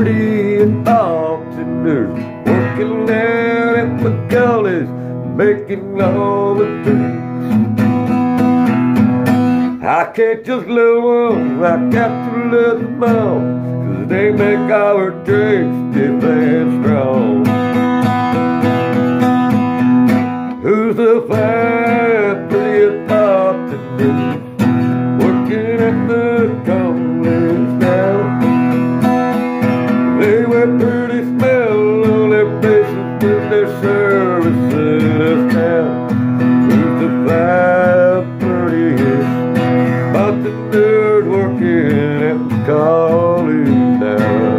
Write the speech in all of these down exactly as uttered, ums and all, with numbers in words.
prettiest bartenders, working down at McCully's, making all the drinks. I can't just love one, I got to love them all, 'cause they make our drinks stiff and strong. Who's the fine, prettiest bartender, working at the College now? They wear pretty smell on their faces when they're servicing us now. Who's the fine, prettiest bartender working at the College now?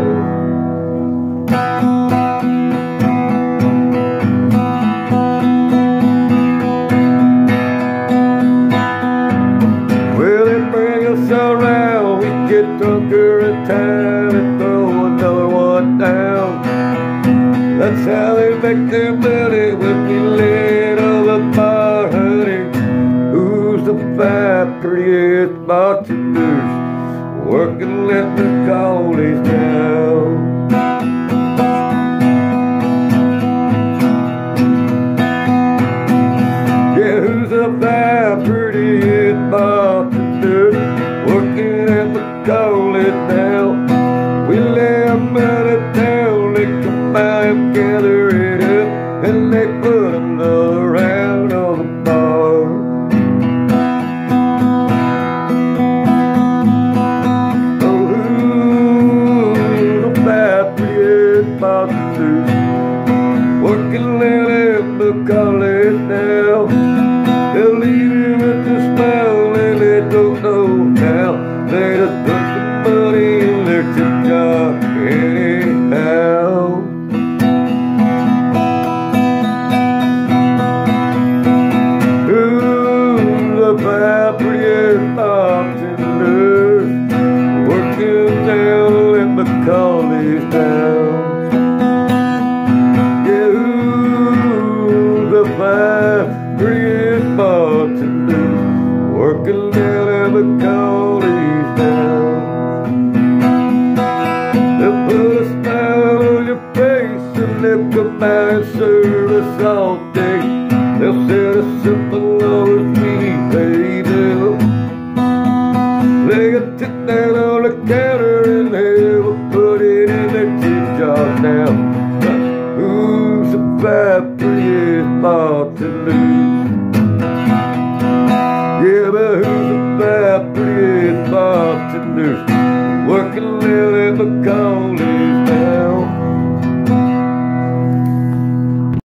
Around, we get drunker in time and throw another one down. That's how they make their money when we let all the bar, honey. Who's the five prettiest bartenders working at the College now? Yeah, who's the five prettiest bartenders working at the College now? We lay our money down, they come out and gather it up, and they put another round on the bar. Oh, who's the five prettiest bartenders working out at the College now? They'll leave you with a smile and they don't know now. They just put some money in their tip jar anyhow. Who's the five prettiest bartenders working down at the College now? Yeah, who's the five prettiest bartenders working down at the College now? They'll put a smile on your face and they'll come out and serve us all day. They'll set a simple over sweet baby. Lay a tip down on the counter and they'll put it in their tip jar now. But who's the five prettiest bartenders? Yeah, but who's the five prettiest bartenders working out at the College